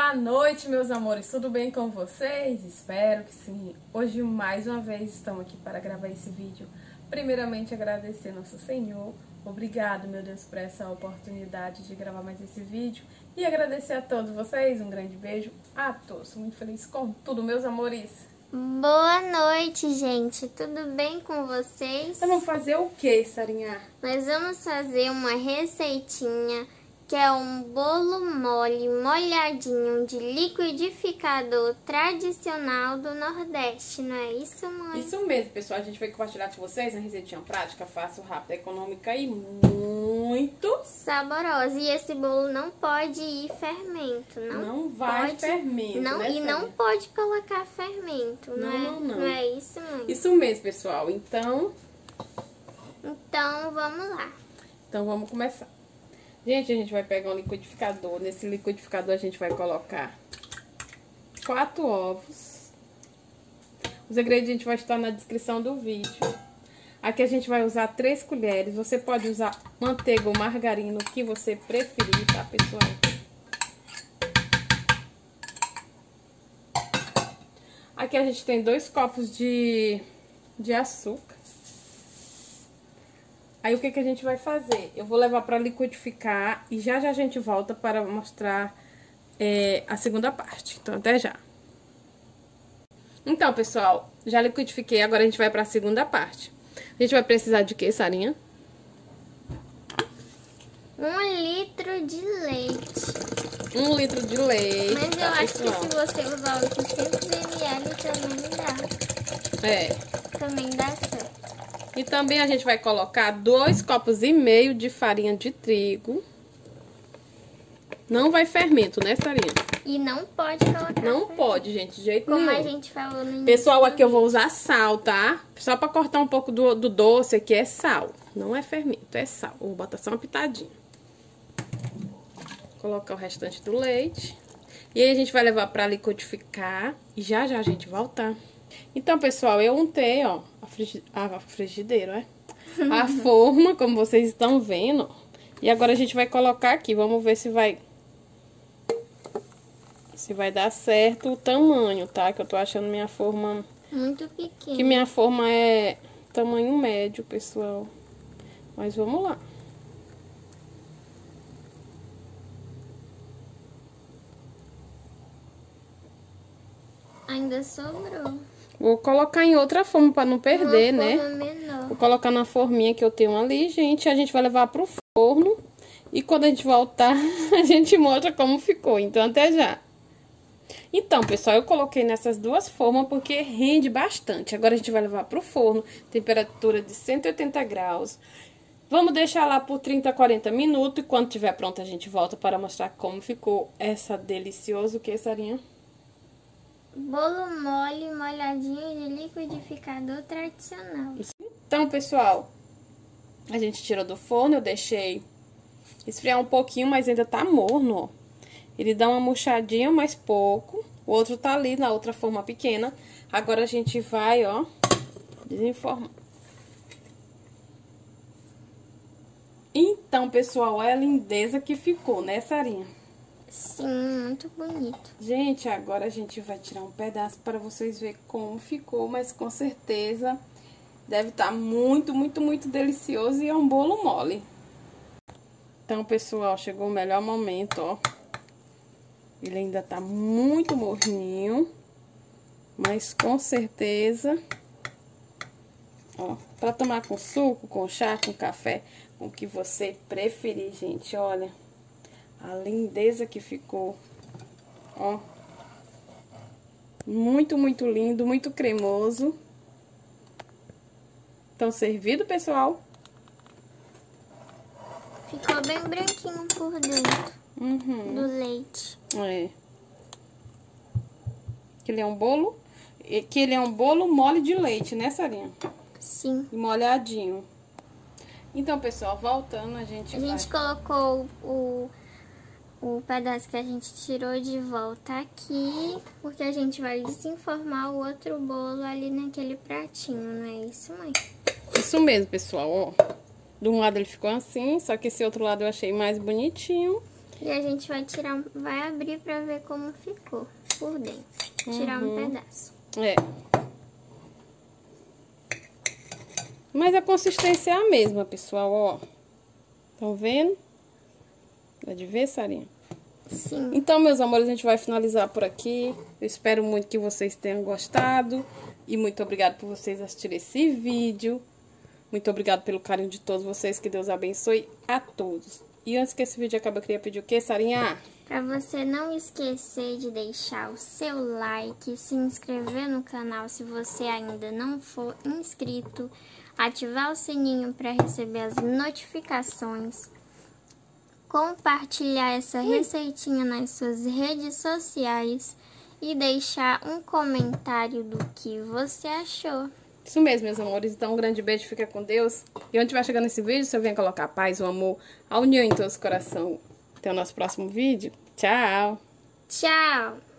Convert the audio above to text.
Boa noite, meus amores, tudo bem com vocês? Espero que sim. Hoje, mais uma vez, estamos aqui para gravar esse vídeo. Primeiramente, agradecer nosso Senhor. Obrigado, meu Deus, por essa oportunidade de gravar mais esse vídeo. E agradecer a todos vocês, um grande beijo a todos. Muito feliz com tudo, meus amores. Boa noite, gente. Tudo bem com vocês? Então, vamos fazer o que, Sarinha? Nós vamos fazer uma receitinha que é um bolo mole molhadinho de liquidificador tradicional do Nordeste, não é isso, mãe? Isso mesmo, pessoal. A gente vai compartilhar com vocês uma receitinha prática, fácil, rápida, econômica e muito saborosa. E esse bolo não pode ir fermento, não vai fermento, não, né, e não pode colocar fermento, não. Não é isso, mãe? Isso mesmo, pessoal. Então, vamos lá. Então, vamos começar. Gente, a gente vai pegar um liquidificador. Nesse liquidificador a gente vai colocar 4 ovos. Os ingredientes vão estar na descrição do vídeo. Aqui a gente vai usar 3 colheres. Você pode usar manteiga ou margarina, o que você preferir, tá, pessoal? Aqui a gente tem 2 copos de açúcar. Aí, o que a gente vai fazer? Eu vou levar para liquidificar e já a gente volta para mostrar a segunda parte. Então, até já. Então, pessoal, já liquidifiquei, agora a gente vai para a segunda parte. A gente vai precisar de quê, Sarinha? 1 litro de leite. 1 litro de leite. Mas eu acho que se você usar 800 ml também dá. Também dá certo. E também a gente vai colocar 2,5 copos de farinha de trigo. Não vai fermento, né, Sarinha? E não pode colocar. Não pode, gente, de jeito nenhum. Como a gente falou no início. Pessoal, aqui eu vou usar sal, tá? Só pra cortar um pouco do doce aqui é sal. Não é fermento, é sal. Vou botar só uma pitadinha. Colocar o restante do leite. E aí a gente vai levar pra liquidificar. E já a gente volta. Então, pessoal, eu untei, ó, a frigideira, a forma, como vocês estão vendo. E agora a gente vai colocar aqui, vamos ver se vai dar certo o tamanho, tá? Que eu tô achando minha forma muito pequena. Que minha forma é tamanho médio, pessoal. Mas vamos lá. Ainda sobrou. Vou colocar em outra forma para não perder, né? Menor. Vou colocar na forminha que eu tenho ali, gente. A gente vai levar pro forno. E quando a gente voltar, a gente mostra como ficou. Então, até já. Então, pessoal, eu coloquei nessas 2 formas porque rende bastante. Agora a gente vai levar pro forno. Temperatura de 180 graus. Vamos deixar lá por 30 a 40 minutos. E quando estiver pronto, a gente volta para mostrar como ficou essa deliciosa, o que, Sarinha? Bolo mole molhadinho de liquidificador tradicional. Então, pessoal, a gente tirou do forno, eu deixei esfriar um pouquinho, mas ainda tá morno, ó. Ele dá uma murchadinha, mas pouco. O outro tá ali na outra forma pequena. Agora a gente vai, ó, desenformar. Então, pessoal, olha a lindeza que ficou, né, Sarinha? Sim, muito bonito. Gente, agora a gente vai tirar um pedaço para vocês verem como ficou, mas com certeza deve estar muito, muito, muito delicioso e é um bolo mole. Então, pessoal, chegou o melhor momento, ó. Ele ainda tá muito morninho, mas com certeza, ó, para tomar com suco, com chá, com café, com o que você preferir, gente, olha. A lindeza que ficou, ó, muito, muito lindo, muito cremoso. Então, servido, pessoal. Ficou bem branquinho por dentro do leite. Que ele é um bolo mole de leite, né, Sarinha? Sim. E molhadinho. Então, pessoal, voltando, a gente colocou o pedaço que a gente tirou de volta aqui, porque a gente vai desenformar o outro bolo ali naquele pratinho, não é isso, mãe? Isso mesmo, pessoal, ó. De um lado ele ficou assim, só que esse outro lado eu achei mais bonitinho. E a gente vai abrir pra ver como ficou por dentro. Tirar um pedaço. É. Mas a consistência é a mesma, pessoal, ó. Estão vendo? Dá de ver, Sarinha? Sim. Então, meus amores, a gente vai finalizar por aqui. Eu espero muito que vocês tenham gostado. E muito obrigada por vocês assistirem esse vídeo. Muito obrigada pelo carinho de todos vocês. Que Deus abençoe a todos. E antes que esse vídeo acabe, eu queria pedir o quê, Sarinha? Pra você não esquecer de deixar o seu like, se inscrever no canal se você ainda não for inscrito, ativar o sininho para receber as notificações, compartilhar essa receitinha nas suas redes sociais e deixar um comentário do que você achou. Isso mesmo, meus amores. Então, um grande beijo, fica com Deus. E onde vai chegando esse vídeo, se eu venho colocar a paz, o amor, a união em todos os corações. Até o nosso próximo vídeo. Tchau! Tchau!